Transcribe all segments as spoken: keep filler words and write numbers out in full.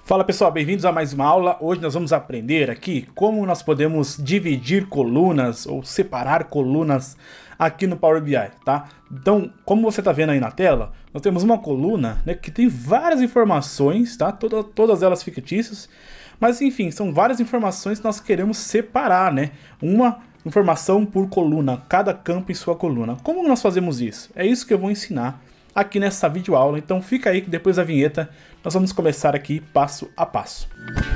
Fala pessoal, bem-vindos a mais uma aula. Hoje nós vamos aprender aqui como nós podemos dividir colunas ou separar colunas aqui no Power B I, tá? Então, como você está vendo aí na tela, nós temos uma coluna, né, que tem várias informações, tá? Toda, todas elas fictícias, mas enfim, são várias informações que nós queremos separar, né? Uma informação por coluna, cada campo em sua coluna. Como nós fazemos isso? É isso que eu vou ensinar aqui nessa videoaula, então fica aí que depois da vinheta nós vamos começar aqui passo a passo.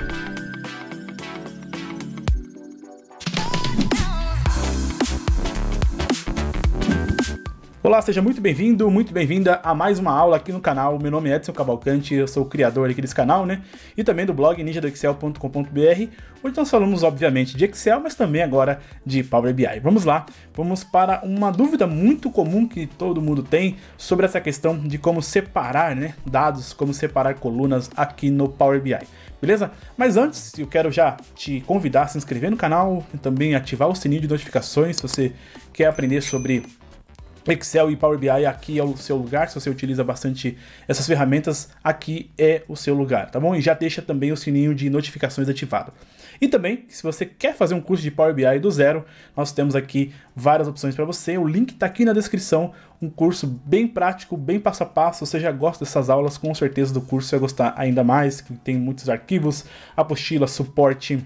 Olá, seja muito bem-vindo, muito bem-vinda a mais uma aula aqui no canal. Meu nome é Edson Cavalcante, eu sou o criador aqui desse canal, né? E também do blog ninja do excel ponto com ponto br, onde nós falamos, obviamente, de Excel, mas também agora de Power B I. Vamos lá, vamos para uma dúvida muito comum que todo mundo tem sobre essa questão de como separar, né, dados, como separar colunas aqui no Power B I. Beleza? Mas antes, eu quero já te convidar a se inscrever no canal e também ativar o sininho de notificações se você quer aprender sobre Excel e Power B I. Aqui é o seu lugar. Se você utiliza bastante essas ferramentas, aqui é o seu lugar, tá bom? E já deixa também o sininho de notificações ativado. E também, se você quer fazer um curso de Power B I do zero, nós temos aqui várias opções para você. O link está aqui na descrição, um curso bem prático, bem passo a passo. Se você já gosta dessas aulas, com certeza do curso você vai gostar ainda mais, que tem muitos arquivos, apostila, suporte,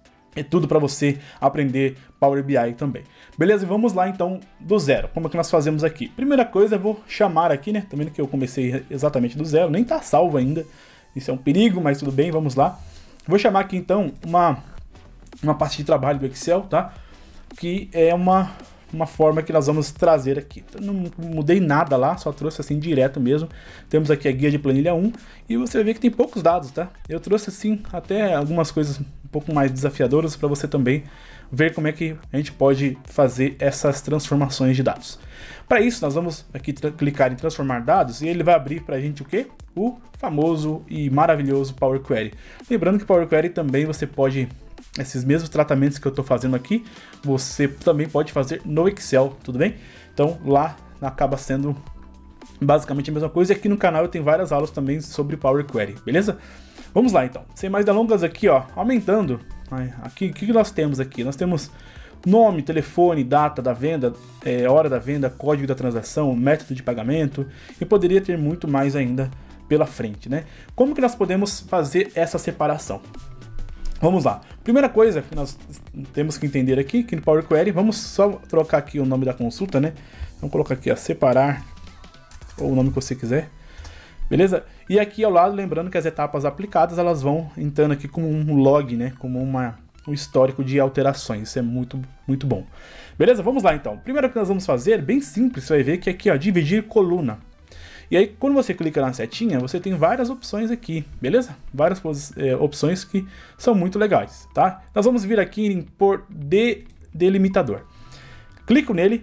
é tudo para você aprender Power B I também. Beleza? E vamos lá então do zero. Como é que nós fazemos aqui? Primeira coisa, eu vou chamar aqui, né? Também que eu comecei exatamente do zero, nem tá salvo ainda. Isso é um perigo, mas tudo bem, vamos lá. Vou chamar aqui então uma, uma parte de trabalho do Excel, tá? Que é uma, uma forma que nós vamos trazer aqui. Então, não mudei nada lá, só trouxe assim direto mesmo. Temos aqui a guia de planilha um e você vai ver que tem poucos dados, tá? Eu trouxe assim até algumas coisas um pouco mais desafiadoras para você também ver como é que a gente pode fazer essas transformações de dados. Para isso, nós vamos aqui clicar em transformar dados e ele vai abrir para a gente o quê? O famoso e maravilhoso Power Query. Lembrando que Power Query também você pode, esses mesmos tratamentos que eu estou fazendo aqui, você também pode fazer no Excel, tudo bem? Então lá acaba sendo basicamente a mesma coisa. E aqui no canal eu tenho várias aulas também sobre Power Query, beleza? Vamos lá então, sem mais delongas aqui, ó, aumentando, aqui, o que nós temos aqui? Nós temos nome, telefone, data da venda, é, hora da venda, código da transação, método de pagamento, e poderia ter muito mais ainda pela frente, né? Como que nós podemos fazer essa separação? Vamos lá, primeira coisa que nós temos que entender aqui, que no Power Query, vamos só trocar aqui o nome da consulta, né? Vamos colocar aqui, ó, separar, ou o nome que você quiser. Beleza? E aqui ao lado, lembrando que as etapas aplicadas, elas vão entrando aqui como um log, né? Como uma, um histórico de alterações. Isso é muito, muito bom. Beleza? Vamos lá então. Primeiro que nós vamos fazer, bem simples, você vai ver que aqui, ó, dividir coluna. E aí, quando você clica na setinha, você tem várias opções aqui, beleza? Várias é, opções que são muito legais, tá? Nós vamos vir aqui em por de delimitador. Clico nele,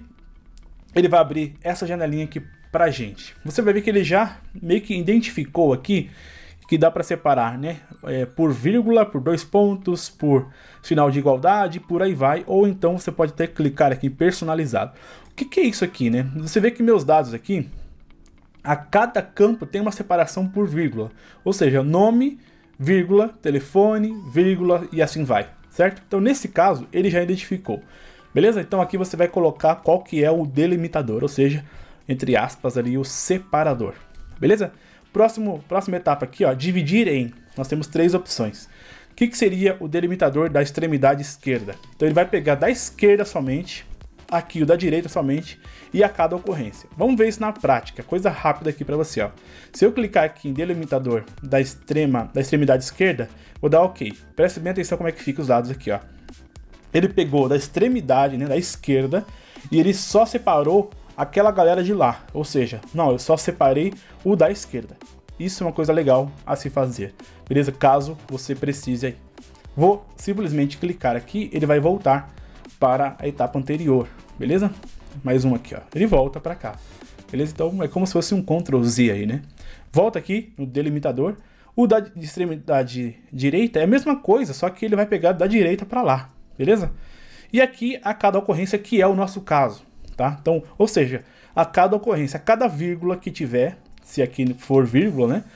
ele vai abrir essa janelinha aqui pra gente. Você vai ver que ele já meio que identificou aqui que dá para separar, né? É, por vírgula, por dois pontos, por sinal de igualdade, por aí vai. Ou então você pode até clicar aqui em personalizado. O que, que é isso aqui, né? Você vê que meus dados aqui, a cada campo tem uma separação por vírgula. Ou seja, nome, vírgula, telefone, vírgula e assim vai, certo? Então nesse caso ele já identificou. Beleza? Então aqui você vai colocar qual que é o delimitador, ou seja, entre aspas ali, o separador, beleza? Próximo, próxima etapa aqui, ó, dividir em, nós temos três opções. O que, que seria o delimitador da extremidade esquerda? Então ele vai pegar da esquerda somente, aqui o da direita somente, e a cada ocorrência. Vamos ver isso na prática, coisa rápida aqui para você, ó. Se eu clicar aqui em delimitador da, extrema, da extremidade esquerda, vou dar OK. Preste bem atenção como é que fica os dados aqui, ó. Ele pegou da extremidade, né, da esquerda, e ele só separou aquela galera de lá, ou seja, não, eu só separei o da esquerda. Isso é uma coisa legal a se fazer, beleza? Caso você precise aí. Vou simplesmente clicar aqui, ele vai voltar para a etapa anterior, beleza? Mais um aqui, ó. Ele volta para cá, beleza? Então é como se fosse um control Z aí, né? Volta aqui no delimitador. O da extremidade direita é a mesma coisa, só que ele vai pegar da direita para lá, beleza? E aqui a cada ocorrência, que é o nosso caso. Tá? Então, ou seja, a cada ocorrência, a cada vírgula que tiver, se aqui for vírgula, né?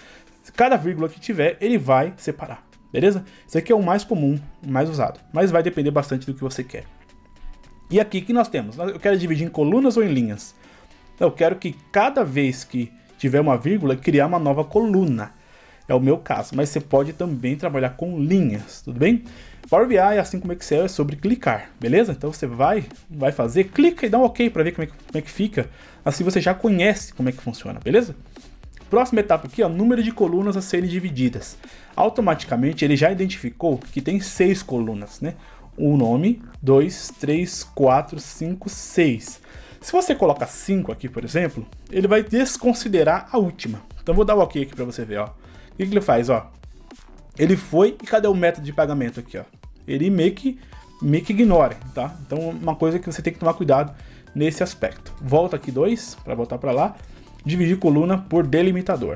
Cada vírgula que tiver, ele vai separar, beleza? Esse aqui é o mais comum, o mais usado, mas vai depender bastante do que você quer. E aqui, o que nós temos? Eu quero dividir em colunas ou em linhas? Eu quero que cada vez que tiver uma vírgula, criar uma nova coluna. É o meu caso, mas você pode também trabalhar com linhas, tudo bem? Power B I, assim como Excel, é sobre clicar, beleza? Então você vai, vai fazer, clica e dá um OK para ver como é, que, como é que fica. Assim você já conhece como é que funciona, beleza? Próxima etapa aqui, ó, número de colunas a serem divididas. Automaticamente ele já identificou que tem seis colunas, né? Um nome, dois, três, quatro, cinco, seis. Se você coloca cinco aqui, por exemplo, ele vai desconsiderar a última. Então vou dar um OK aqui para você ver, ó. O que, que ele faz, ó? Ele foi e cadê o método de pagamento aqui, ó? Ele meio que, meio que ignora, tá? Então uma coisa que você tem que tomar cuidado nesse aspecto. Volta aqui dois, para voltar para lá. Dividir coluna por delimitador.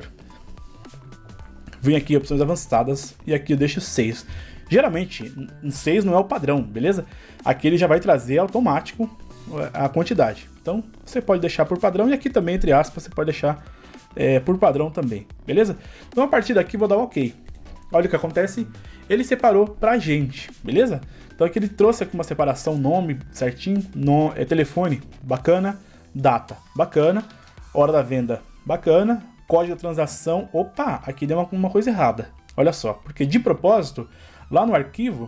Vem aqui opções avançadas e aqui eu deixo seis. Geralmente, seis não é o padrão, beleza? Aqui ele já vai trazer automático a quantidade. Então, você pode deixar por padrão e aqui também, entre aspas, você pode deixar é, por padrão também, beleza? Então, a partir daqui, vou dar um OK. Olha o que acontece, ele separou pra gente, beleza? Então, aqui ele trouxe aqui uma separação, nome certinho, no, é, telefone, bacana, data, bacana, hora da venda, bacana, código da transação, opa, aqui deu uma, uma coisa errada, olha só, porque de propósito, lá no arquivo,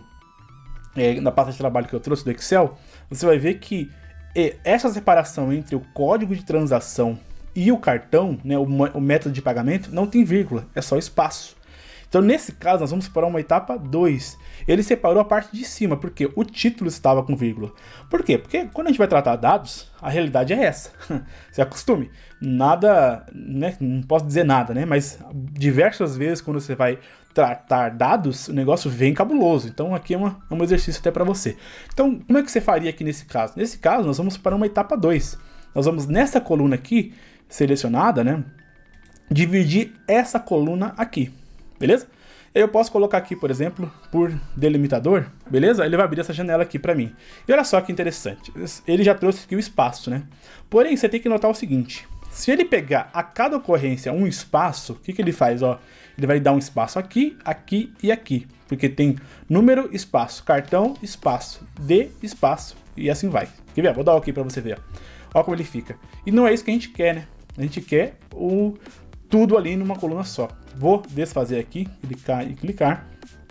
é, na pasta de trabalho que eu trouxe do Excel, você vai ver que é, essa separação entre o código de transação e o cartão, né, o, o método de pagamento, não tem vírgula, é só espaço. Então, nesse caso, nós vamos separar uma etapa dois. Ele separou a parte de cima, porque o título estava com vírgula. Por quê? Porque quando a gente vai tratar dados, a realidade é essa. Se acostume. Nada, né, não posso dizer nada, né? Mas diversas vezes, quando você vai tratar dados, o negócio vem cabuloso. Então, aqui é, uma, é um exercício até para você. Então, como é que você faria aqui nesse caso? Nesse caso, nós vamos para uma etapa dois. Nós vamos, nessa coluna aqui, selecionada, né? Dividir essa coluna aqui. Beleza? Eu posso colocar aqui, por exemplo, por delimitador, beleza? Ele vai abrir essa janela aqui para mim. E olha só que interessante, ele já trouxe aqui o espaço, né? Porém, você tem que notar o seguinte, se ele pegar a cada ocorrência um espaço, o que, que ele faz? Ó, ele vai dar um espaço aqui, aqui e aqui, porque tem número, espaço, cartão, espaço, D, espaço, e assim vai. Quer ver? Vou dar um OK para você ver. Olha como ele fica. E não é isso que a gente quer, né? A gente quer o... tudo ali numa coluna só. Vou desfazer aqui, clicar e clicar.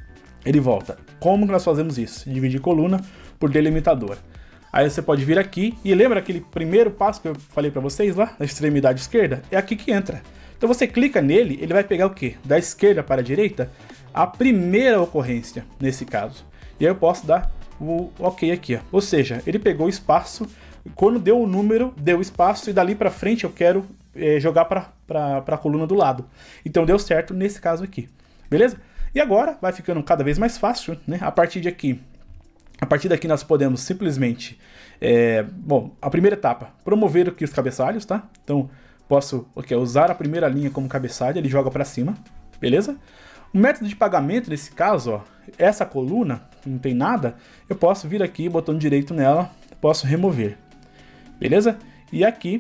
Ele volta. Como que nós fazemos isso? Dividir coluna por delimitador. Aí você pode vir aqui e lembra aquele primeiro passo que eu falei para vocês lá, na extremidade esquerda? É aqui que entra. Então você clica nele, ele vai pegar o quê? Da esquerda para a direita, a primeira ocorrência, nesse caso. E aí eu posso dar o OK aqui, ó. Ou seja, ele pegou o espaço, quando deu o número, deu espaço e dali para frente eu quero É, jogar para a coluna do lado. Então deu certo nesse caso aqui, beleza? E agora vai ficando cada vez mais fácil, né? A partir de aqui, a partir daqui nós podemos simplesmente, é, bom, a primeira etapa, promover aqui os cabeçalhos, tá? Então posso okay, usar a primeira linha como cabeçalho, ele joga para cima, beleza? O método de pagamento nesse caso, ó, essa coluna, não tem nada, eu posso vir aqui, botão direito nela, posso remover, beleza? E aqui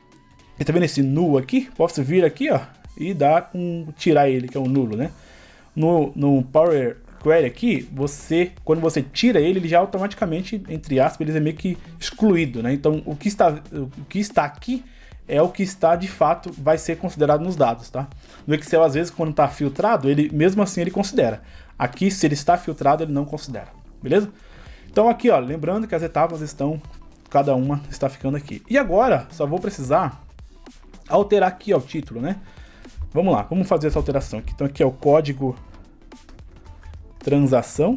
e tá vendo esse null aqui? Posso vir aqui, ó, e dar um tirar ele, que é um nulo, né? No, no Power Query aqui, você, quando você tira ele, ele já automaticamente, entre aspas, ele é meio que excluído, né? Então, o que está, o que está aqui é o que está, de fato, vai ser considerado nos dados, tá? No Excel, às vezes, quando está filtrado, ele, mesmo assim, ele considera. Aqui, se ele está filtrado, ele não considera, beleza? Então, aqui, ó, lembrando que as etapas estão, cada uma está ficando aqui. E agora, só vou precisar alterar aqui ó, o título, né? Vamos lá, vamos fazer essa alteração aqui. Então aqui é o código transação.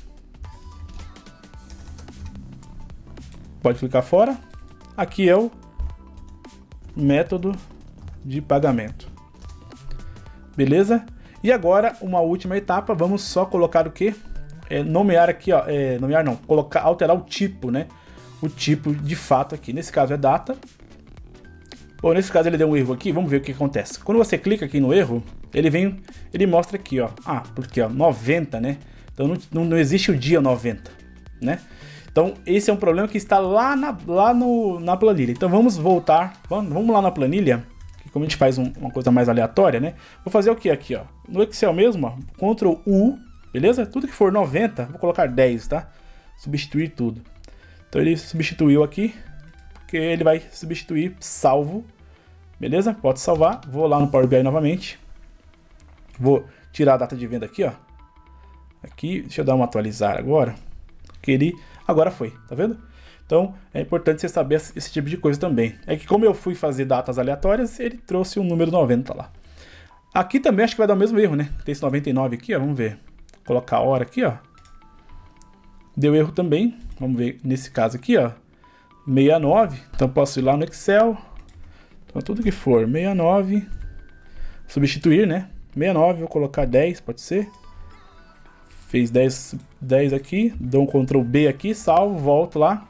Pode clicar fora. Aqui é o método de pagamento. Beleza? E agora uma última etapa, vamos só colocar o que? É, nomear aqui, ó, é, nomear não, colocar, alterar o tipo, né? O tipo de fato aqui. Nesse caso é data. Bom, nesse caso ele deu um erro aqui, vamos ver o que acontece. Quando você clica aqui no erro, ele vem, ele mostra aqui, ó. Ah, porque ó, noventa, né? Então não, não, não existe o dia noventa, né? Então esse é um problema que está lá na, lá no, na planilha. Então vamos voltar, vamos, vamos lá na planilha. como a gente faz um, uma coisa mais aleatória, né? Vou fazer o que aqui, ó? No Excel mesmo, ó, Ctrl U, beleza? Tudo que for noventa, vou colocar dez, tá? Substituir tudo. Então ele substituiu aqui, porque ele vai substituir salvo, beleza? Pode salvar. Vou lá no Power B I novamente. Vou tirar a data de venda aqui, ó. Aqui, deixa eu dar uma atualizar agora. Que ele agora foi, tá vendo? Então é importante você saber esse tipo de coisa também. É que como eu fui fazer datas aleatórias, ele trouxe um número noventa lá. Aqui também acho que vai dar o mesmo erro, né? Tem esse noventa e nove aqui, ó. Vamos ver. Vou colocar a hora aqui, ó. Deu erro também. Vamos ver nesse caso aqui, ó. sessenta e nove. Então posso ir lá no Excel. Então tudo que for sessenta e nove. Substituir, né? sessenta e nove, vou colocar dez, pode ser. Fez dez, dez aqui. Dou um Ctrl B aqui, salvo, volto lá.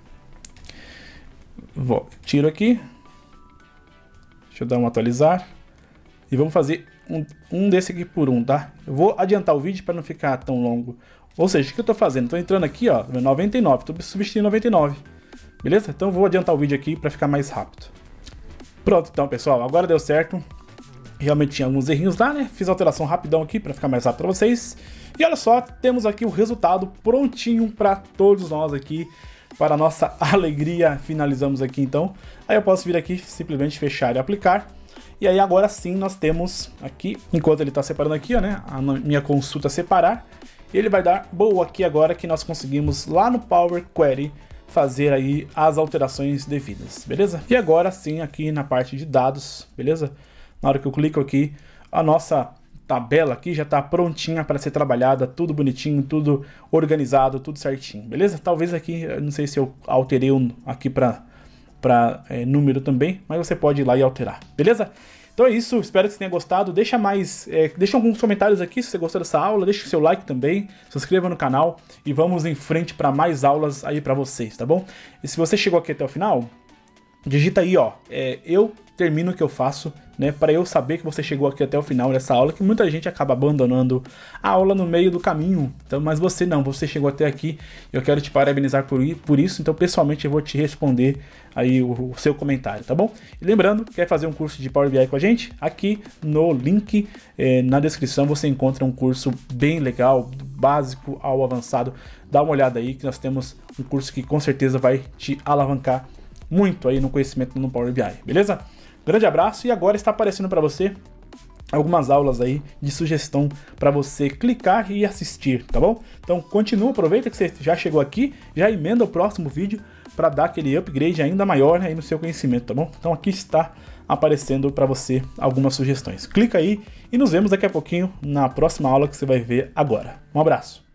Vou, tiro aqui. Deixa eu dar um atualizar. E vamos fazer um, um desse aqui por um, tá? Eu vou adiantar o vídeo para não ficar tão longo. Ou seja, o que eu estou fazendo? Estou entrando aqui, ó, noventa e nove. Estou substituindo noventa e nove. Beleza? Então eu vou adiantar o vídeo aqui para ficar mais rápido. Pronto, então, pessoal. Agora deu certo. Realmente tinha alguns errinhos lá, né? Fiz a alteração rapidão aqui para ficar mais rápido para vocês. E olha só, temos aqui o resultado prontinho para todos nós aqui. Para a nossa alegria, finalizamos aqui então. Aí eu posso vir aqui, simplesmente fechar e aplicar. E aí agora sim nós temos aqui, enquanto ele está separando aqui, ó, né? A minha consulta separar. Ele vai dar boa aqui agora que nós conseguimos lá no Power Query fazer aí as alterações devidas, beleza? E agora sim aqui na parte de dados, beleza? Na hora que eu clico aqui, a nossa tabela aqui já está prontinha para ser trabalhada, tudo bonitinho, tudo organizado, tudo certinho, beleza? Talvez aqui, eu não sei se eu alterei um aqui para para é, número também, mas você pode ir lá e alterar, beleza? Então é isso, espero que você tenha gostado. Deixa mais, é, deixa alguns comentários aqui se você gostou dessa aula, deixa o seu like também, se inscreva no canal e vamos em frente para mais aulas aí para vocês, tá bom? E se você chegou aqui até o final, digita aí, ó, é, eu termino o que eu faço, né, para eu saber que você chegou aqui até o final dessa aula, que muita gente acaba abandonando a aula no meio do caminho, então, mas você não, você chegou até aqui, eu quero te parabenizar por, por isso, então pessoalmente eu vou te responder aí o, o seu comentário, tá bom? E lembrando, quer fazer um curso de Power B I com a gente? Aqui no link, eh, na descrição você encontra um curso bem legal, do básico ao avançado, dá uma olhada aí que nós temos um curso que com certeza vai te alavancar muito aí no conhecimento no Power B I, beleza? Grande abraço e agora está aparecendo para você algumas aulas aí de sugestão para você clicar e assistir, tá bom? Então continua, aproveita que você já chegou aqui, já emenda o próximo vídeo para dar aquele upgrade ainda maior, né, aí no seu conhecimento, tá bom? Então aqui está aparecendo para você algumas sugestões. Clica aí e nos vemos daqui a pouquinho na próxima aula que você vai ver agora. Um abraço!